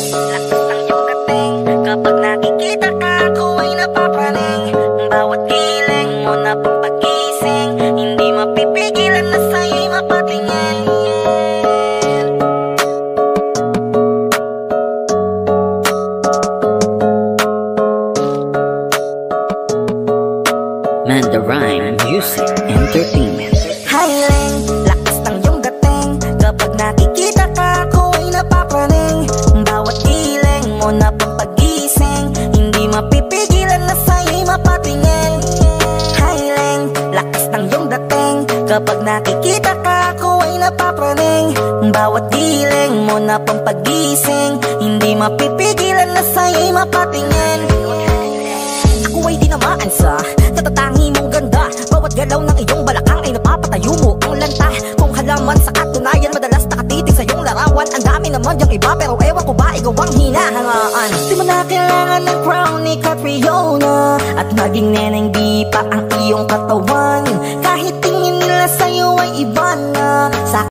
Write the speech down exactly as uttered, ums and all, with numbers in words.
Lakas ng iyong dating, kapag nakikita ka ako ay napapraning. Bawat giling mo na pampagising, hindi mapipigilan na sa'yo'y mapatingin. Mandarine Music Entertainment. Highling, lakas ng iyong dating, kapag nakikita ka ako ay napapraning. Bawat giling mo na pampagising, hindi mapipigilan na sa'yo'y mapatingin. Highling, lakas ng iyong dating, kapag nakikita ka ako ay napapraning. Bawat giling mo na pampagising, hindi mapipigilan na sa'yo'y mapatingin. Ako ay dinamaan sa katatangi mong ganda. Bawat galaw ng iyong balakang ay napapatayo mo ang lanta. Kung halaman sa katunayan, madalas nakatitig sa iyong larawan. Ang dami naman yung iba, pero ewan ko ba ikaw ang hinahangaan. Di mo na kailangan ng crown ni Catriona, at maging neneng di pa ang iyong katawan. Kahit tingin nila sa'yo ay iba na,